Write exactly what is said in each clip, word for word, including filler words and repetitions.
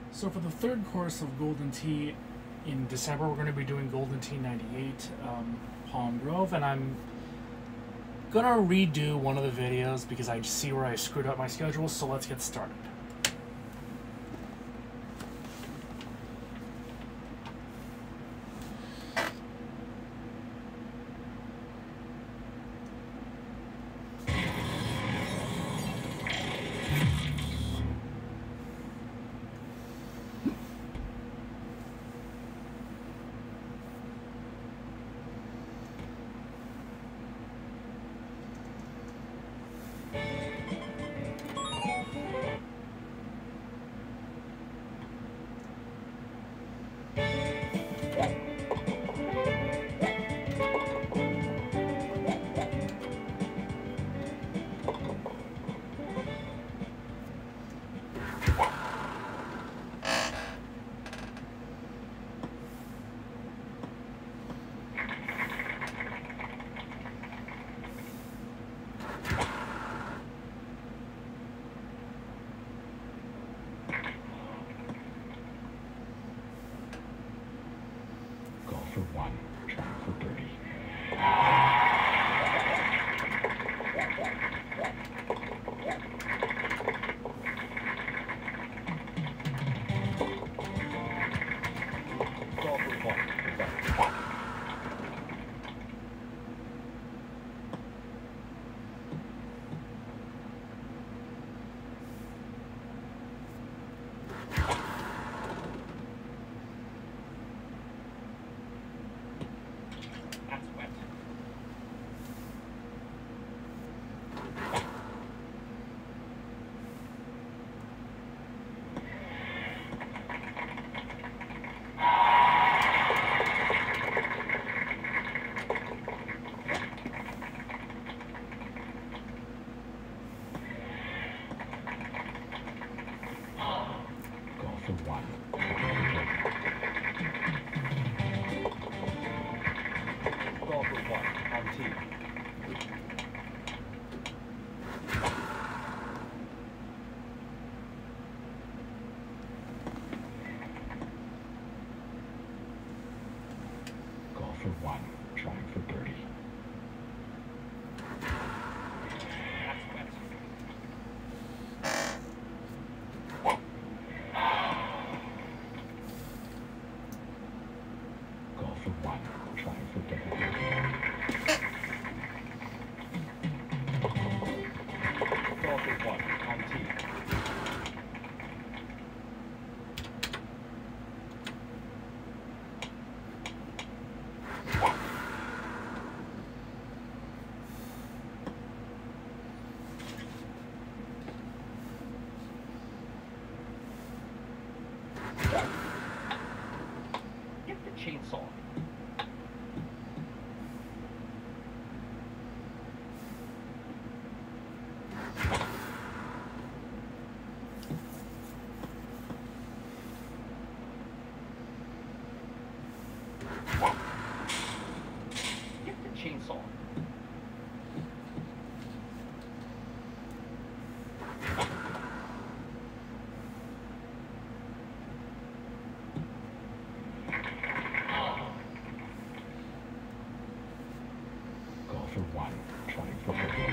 So for the third course of Golden Tee in December, we're going to be doing Golden Tee ninety-eight, um, Palm Grove, and I'm gonna redo one of the videos because I see where I screwed up my schedule, so let's get started. For one, trying for birdie. Golf for one. For one. Ball for one on tee. Golf for one, trying for birdie. For one, trying for double birdie. Ball for one on tee. Get the chainsaw. Get the chainsaw. Golf for one, trying for birdie.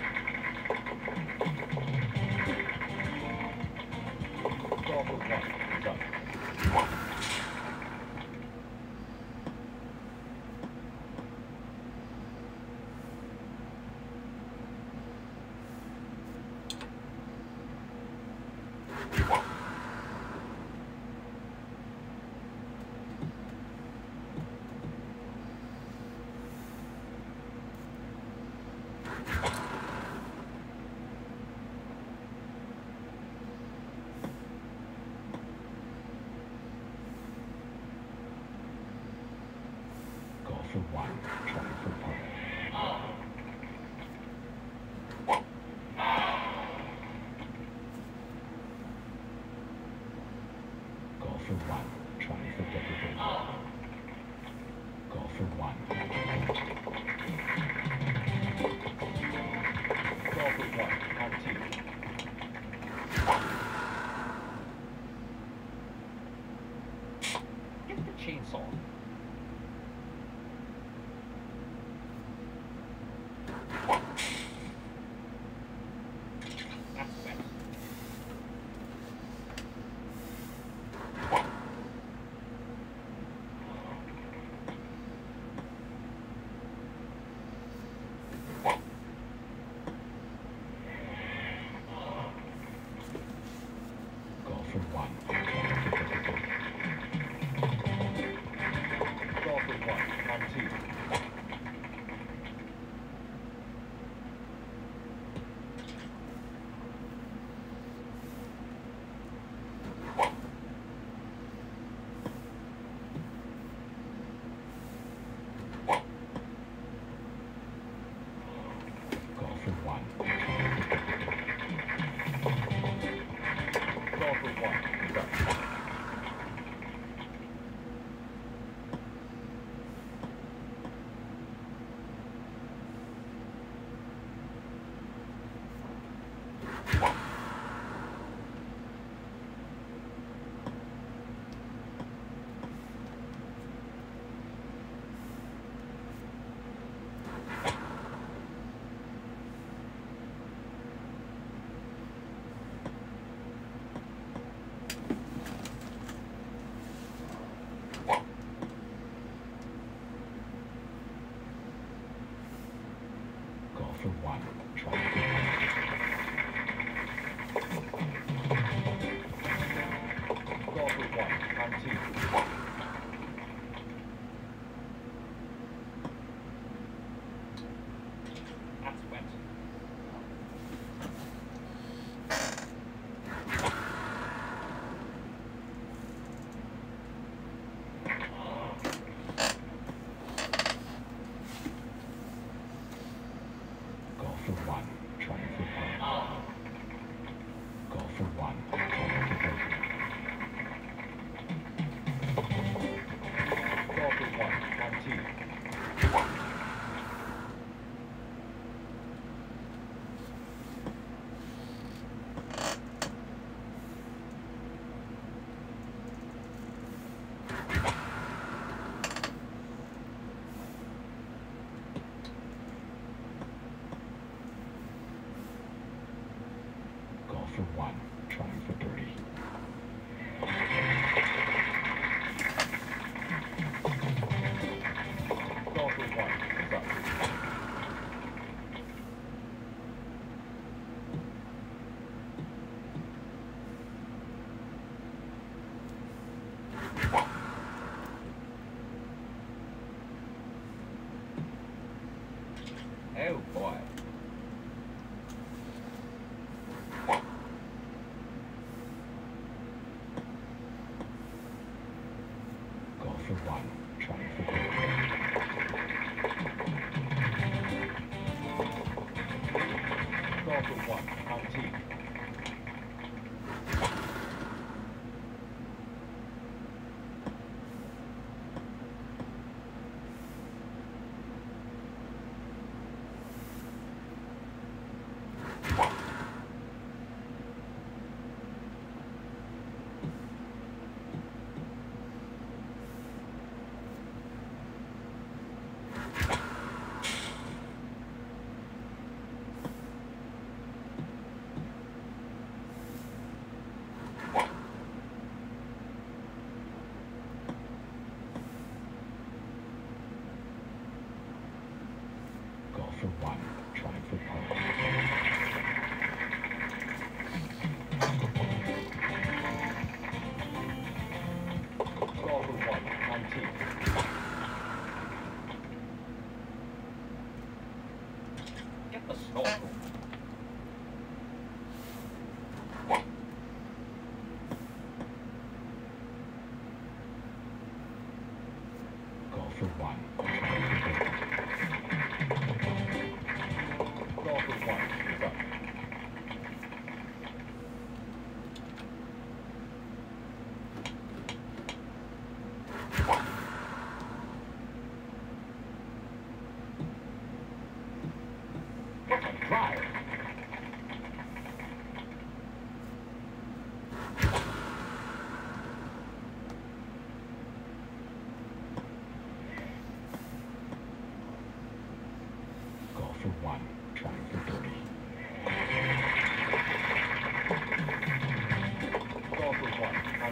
Golf for one, is up. Golf for one, trying for par. Golf for one, trying for double birdie. Golf for one. Golf for one on tee. chainsaw. That's wet. Golfer one. Golfer one on two. Golfer one. Golfer one. Sorry. Golfer one. Try to Golfer one on two. That's wet. Golfer one. Try to keep her. Golfer one. Try to keep her.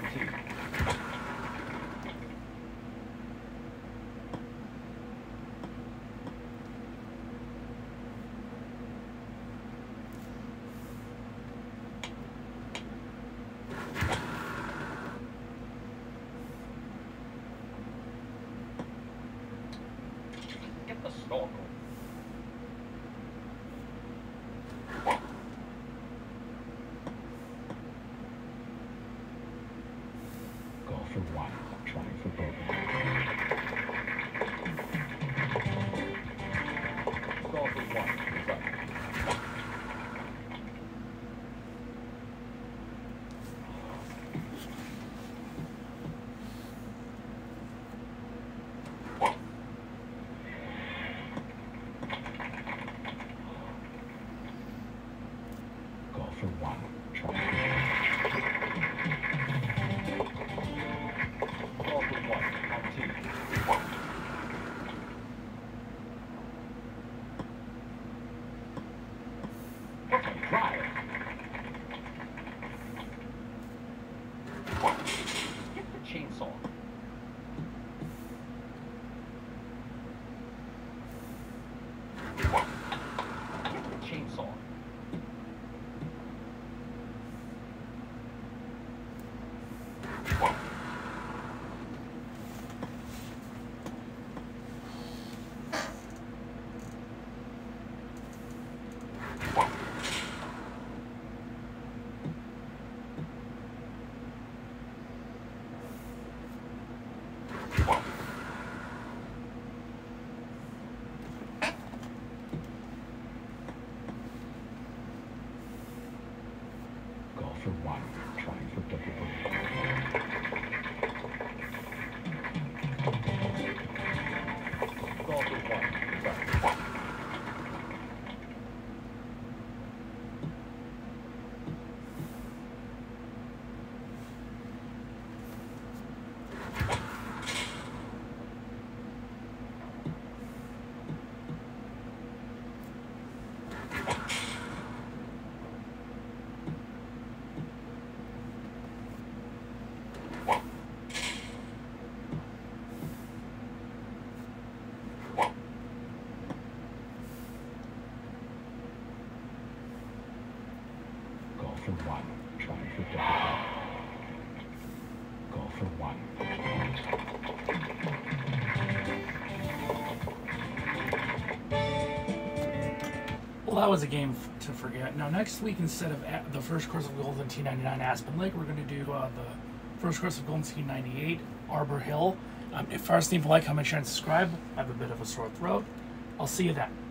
tee. Get the snorkel. Golfer one, trying for bogey. Golfer one, right. Golfer one, trying for Golfer one, on tee. What a drive! Get the chainsaw. Get the chainsaw. Golfer one, trying for double bogey. Golfer one, right. Golfer one, trying for double bogey. Golfer one. Well, that was a game f- to forget. Now, next week, instead of a- the first course of Golden Tee ninety-nine Aspen Lake, we're going to do uh, the first course of Golden Tee ninety-eight Arbor Hill. Um, if first, leave a like, comment, share, and subscribe. I have a bit of a sore throat. I'll see you then.